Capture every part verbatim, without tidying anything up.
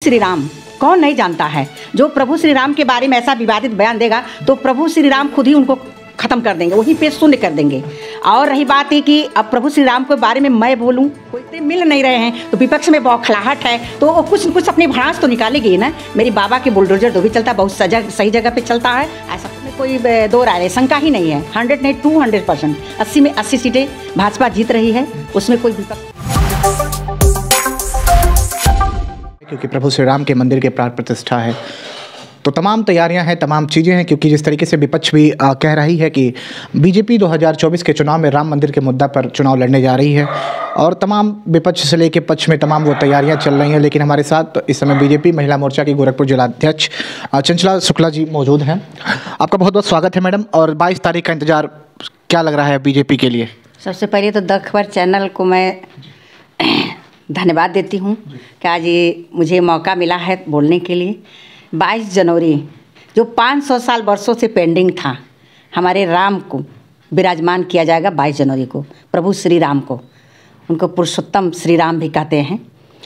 श्री राम कौन नहीं जानता है। जो प्रभु श्री राम के बारे में ऐसा विवादित बयान देगा तो प्रभु श्री राम खुद ही उनको खत्म कर देंगे, वहीं पे शून्य कर देंगे। और रही बात है कि अब प्रभु श्री राम के बारे में मैं बोलूं, कोई मिल नहीं रहे हैं तो विपक्ष में बौखलाहट है तो वो कुछ कुछ अपनी भड़ास तो निकालेगी ना। मेरी बाबा के बुलडोजर जो भी चलता है बहुत सजग सही जगह पे चलता है, ऐसा में कोई दो राय शंका ही नहीं है। हंड्रेड नहीं टू हंड्रेड परसेंट अस्सी में अस्सी सीटें भाजपा जीत रही है, उसमें कोई विपक्ष। क्योंकि प्रभु श्री राम के मंदिर के प्राण प्रतिष्ठा है तो तमाम तैयारियां हैं, तमाम चीज़ें हैं। क्योंकि जिस तरीके से विपक्ष भी आ, कह रही है कि बीजेपी दो हज़ार चौबीस के चुनाव में राम मंदिर के मुद्दा पर चुनाव लड़ने जा रही है और तमाम विपक्ष से लेकर पक्ष में तमाम वो तैयारियां चल रही हैं। लेकिन हमारे साथ इस समय बीजेपी महिला मोर्चा की गोरखपुर जिलाध्यक्ष चंचला शुक्ला जी मौजूद हैं। आपका बहुत बहुत स्वागत है मैडम। और बाईस तारीख का इंतजार क्या लग रहा है बीजेपी के लिए? सबसे पहले तो द खबर चैनल को मैं धन्यवाद देती हूँ कि आज ये मुझे मौका मिला है बोलने के लिए। बाईस जनवरी जो पाँच सौ साल वर्षों से पेंडिंग था, हमारे राम को विराजमान किया जाएगा बाईस जनवरी को। प्रभु श्री राम को, उनको पुरुषोत्तम श्री राम भी कहते हैं।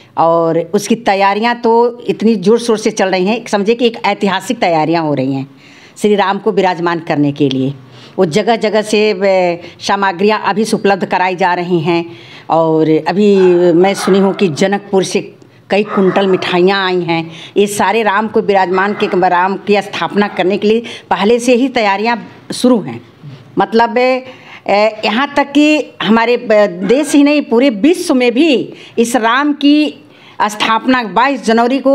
और उसकी तैयारियां तो इतनी जोर शोर से चल रही हैं, समझे कि एक ऐतिहासिक तैयारियां हो रही हैं श्री राम को विराजमान करने के लिए। वो जगह जगह से सामग्रियां अभी से उपलब्ध कराई जा रही हैं। और अभी मैं सुनी हूँ कि जनकपुर से कई कुंटल मिठाइयाँ आई हैं। ये सारे राम को विराजमान के राम की स्थापना करने के लिए पहले से ही तैयारियां शुरू हैं। मतलब यहाँ तक कि हमारे देश ही नहीं पूरे विश्व में भी इस राम की स्थापना बाईस जनवरी को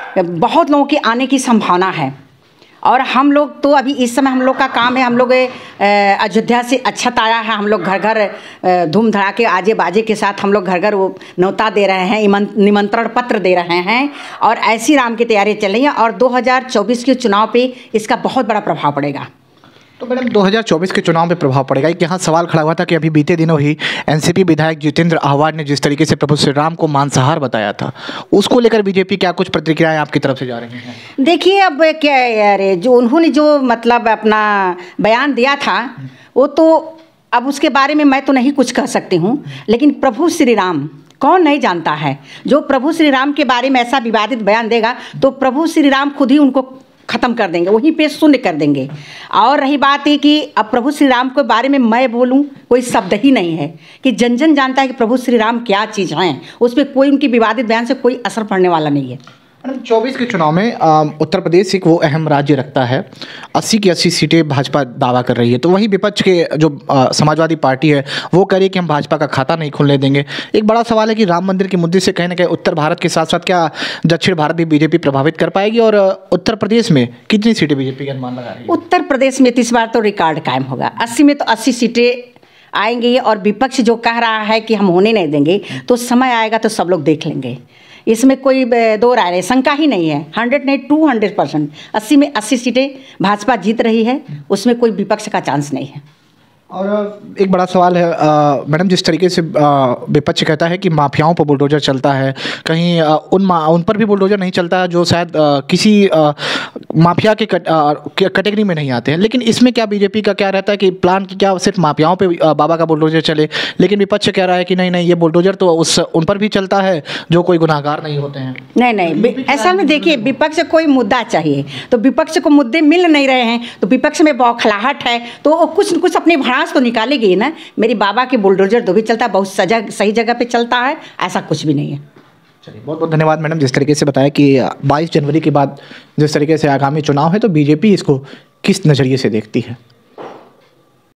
बहुत लोगों के आने की संभावना है। और हम लोग तो अभी इस समय हम लोग का काम है, हम लोग अयोध्या से अक्षत आया है, हम लोग घर घर धूम धड़ाके आजे बाजे के साथ हम लोग घर घर वो न्योता दे रहे हैं, निमंत्रण पत्र दे रहे हैं। और ऐसी राम की तैयारी चल रही है और दो हज़ार चौबीस के चुनाव पे इसका बहुत बड़ा प्रभाव पड़ेगा। तो मैडम दो हज़ार चौबीस के चुनाव में प्रभाव पड़ेगा। एक यहाँ सवाल खड़ा हुआ था कि अभी बीते दिनों ही एनसीपी विधायक जितेंद्र आह्वान ने जिस तरीके से प्रभु श्री राम को मांसाहार बताया था, उसको लेकर बीजेपी क्या कुछ प्रतिक्रियाएं आपकी तरफ से जा रही हैं? देखिए अब क्या यार, जो उन्होंने जो मतलब अपना बयान दिया था वो तो अब उसके बारे में मैं तो नहीं कुछ कह सकती हूँ। लेकिन प्रभु श्री राम कौन नहीं जानता है। जो प्रभु श्री राम के बारे में ऐसा विवादित बयान देगा तो प्रभु श्री राम खुद ही उनको खत्म कर देंगे, वहीं पे शून्य कर देंगे। और रही बात है कि अब प्रभु श्री राम के बारे में मैं बोलूं, कोई शब्द ही नहीं है कि जन जन जानता है कि प्रभु श्री राम क्या चीज़ हैं। उस पर कोई उनकी विवादित बयान से कोई असर पड़ने वाला नहीं है। मैडम चौबीस के चुनाव में आ, उत्तर प्रदेश एक वो अहम राज्य रखता है। अस्सी की अस्सी सीटें भाजपा दावा कर रही है, तो वहीं विपक्ष के जो आ, समाजवादी पार्टी है वो कह रही है कि हम भाजपा का खाता नहीं खुलने देंगे। एक बड़ा सवाल है कि राम मंदिर के मुद्दे से कहीं ना कहीं उत्तर भारत के साथ साथ क्या दक्षिण भारत भी बीजेपी प्रभावित कर पाएगी? और उत्तर प्रदेश में कितनी सीटें बीजेपी का अनुमान लगा रही है? उत्तर प्रदेश में इस बार तो रिकॉर्ड कायम होगा। अस्सी में तो अस्सी सीटें आएंगी। और विपक्ष जो कह रहा है कि हम होने नहीं देंगे, तो समय आएगा तो सब लोग देख लेंगे। इसमें कोई दो राय शंका ही नहीं है। हंड्रेड नहीं टू हंड्रेड परसेंट अस्सी में अस्सी सीटें भाजपा जीत रही है, उसमें कोई विपक्ष का चांस नहीं है। और एक बड़ा सवाल है मैडम, जिस तरीके से विपक्ष कहता है कि माफियाओं पर बुलडोजर चलता है, कहीं आ, उन मा, उन पर भी बुलडोजर नहीं चलता जो शायद आ, किसी आ, माफिया के कैटेगरी में नहीं आते हैं। लेकिन इसमें क्या बीजेपी का क्या रहता है कि प्लान की क्या सिर्फ माफियाओं पे आ, बाबा का बुलडोजर चले? लेकिन विपक्ष कह रहा है कि नहीं नहीं ये बुलडोजर तो उस उन पर भी चलता है जो कोई गुनाहगार नहीं होते हैं। नहीं नहीं ऐसा में देखिए, विपक्ष कोई मुद्दा चाहिए तो विपक्ष को मुद्दे मिल नहीं रहे हैं तो विपक्ष में बौखलाहट है तो वो कुछ न कुछ अपनी तो निकालेगी ना। मेरी बाबा के बुलडोजर तो भी चलता है, बहुत सजग सही जगह पे चलता है, ऐसा कुछ भी नहीं है। चलिए बहुत बहुत धन्यवाद मैडम, जिस तरीके से बताया कि बाईस जनवरी के बाद जिस तरीके से आगामी चुनाव है तो बीजेपी इसको किस नज़रिए से देखती है।